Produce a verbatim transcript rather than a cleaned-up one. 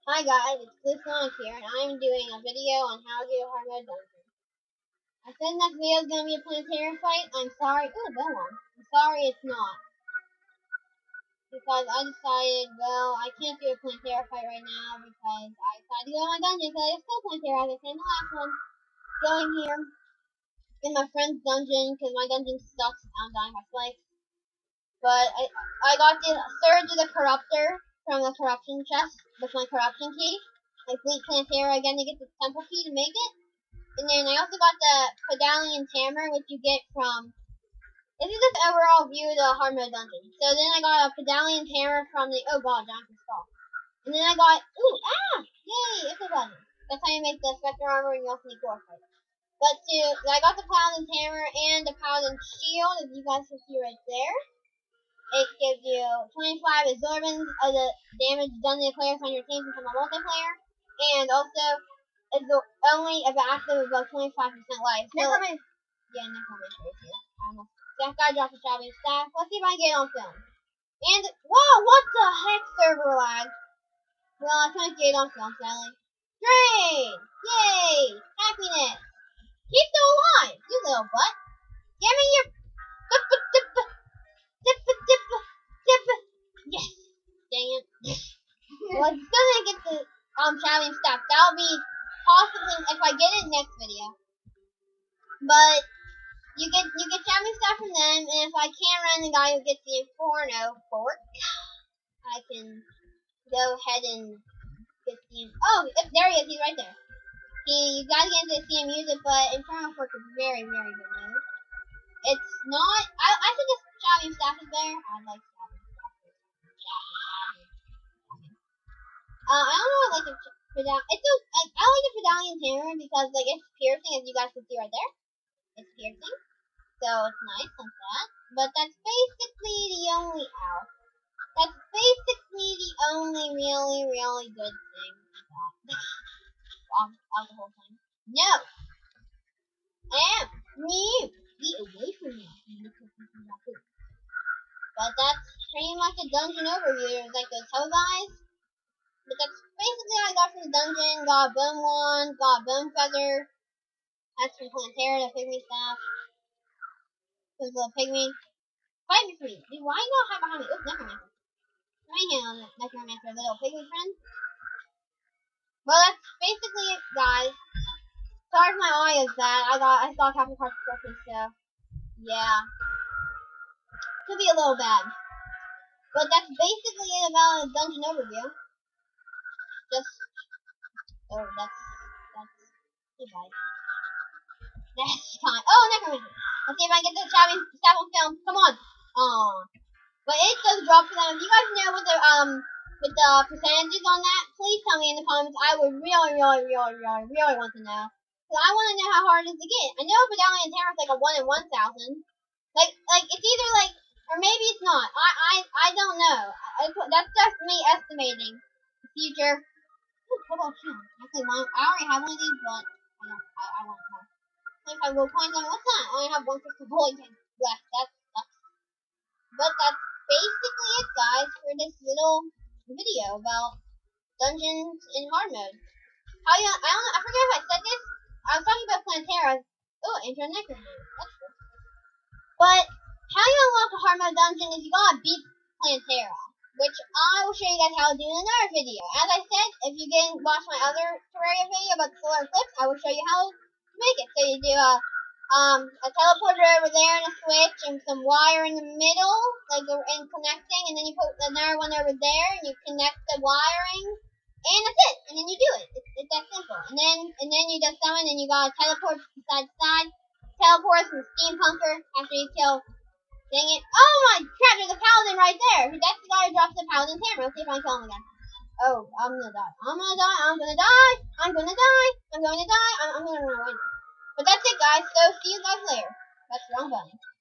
Hi guys, it's Blue Sonic here, and I'm doing a video on how to do a hard mode dungeon. I said next video is going to be a planetarium fight. I'm sorry. Ooh, go on. I'm sorry it's not. Because I decided, well, I can't do a planetarium fight right now because I decided to go to my dungeon because I still planetarium as I said in the last one. Going here in my friend's dungeon because my dungeon sucks. I'm dying by spikes. But I, I got the Surge of the Corruptor from the corruption chest with my corruption key. I beat Plantera again to get the temple key to make it. And then I also got the Pedalian Hammer, which you get from... This is just overall view of the hard mode dungeon. So then I got a Pedalian Hammer from the... Oh god, Jonathan's Fall. And then I got... Ooh, ah! Yay, it's a button. That's how you make the Spectre Armor and you also need Gore Fight. But to... I got the Paladin's Hammer and the Paladin's Shield, as you guys can see right there. It gives you twenty-five absorbance of the damage done to the players on your team from a multiplayer, and also it's only if active above twenty-five percent life. So, Necromancer. Yeah, Necromancer is here. Um, that guy dropped a Shabby staff. Let's see if I can get it on film. And, whoa, what the heck, server lag? Well, I couldn't get it on film, sadly. Great! Yay! Happiness! He's still alive, you little butt. Give me your... Yes! Dang it. Well, I'm still gonna get the um challenge stuff. That'll be possibly if I get it next video. But you get you get challenge stuff from them, and if I can't run the guy who gets the Inferno fork, I can go ahead and get the oh there he is, he's right there. He you gotta get into see him use it, but Inferno fork is very, very good news. It's not I I think this challenge staff is better. I like Uh, I don't know. I like the pedal. It's a, I, I like the Pedalian Hammer because like it's piercing, as you guys can see right there. It's piercing, so it's nice like that. But that's basically the only ow. That's basically the only really, really good thing about of, of the whole thing. No, am you get away from me. But that's pretty much a dungeon overview. There's like those toe guys. But that's basically how I got from the dungeon. Got a bone wand, got a bone feather. That's from Plantera, the pygmy staff. This little pygmy. Fight me for me. Dude, why you not hide behind me? Oops, Necromancer. Right here on the Necromancer, little pygmy friend. Well, that's basically it, guys. Sorry if my audio is bad. I got I saw Captain Carter Christmas, so yeah. Could be a little bad. But that's basically it about a dungeon overview. Just oh that's that's goodbye. That's fine. Oh, Necromancer. Let's see if I can get the staff staff on film. Come on. Aw. But it does drop for them. If you guys know what the um with the percentages on that, please tell me in the comments. I would really, really, really, really, really want to know. Cause I want to know how hard it is to get. I know Pedalian Hammer is like a one in one thousand. Like, like it's either like, or maybe it's not. I, I, I don't know. I, that's just me estimating the future. Ooh, what about you? Actually, one, I already have one of these, but I don't. I, I want more. twenty-five gold coins on what's that? I only have one crystal ball again left. That sucks. But that's basically it, guys, for this little video about dungeons in hard mode. How you? I don't know. I forget if I said this. I was talking about Plantera. Oh, Intro Necromancer. That's cool. But how you unlock a hard mode dungeon is you gotta beat Plantera, which I will show you guys how to do in another video. As I said, if you didn't watch my other Terraria video about the solar eclipse, I will show you how to make it. So you do a um a teleporter over there and a switch and some wire in the middle, like and connecting, and then you put another one over there and you connect the wiring, and that's it. And then you do it. It's, it's that simple. And then and then you just summon and you gotta teleport from side to side. Teleport from Steampunker after you kill. Dang it! Oh my crap! There's a paladin right there. That's the guy who drops the paladin's hammer. Let's see if I can kill him again. Oh, I'm gonna die. I'm gonna die. I'm gonna die. I'm gonna die. I'm going to die. I'm, I'm gonna run away now. But that's it, guys. So see you guys later. That's the wrong button.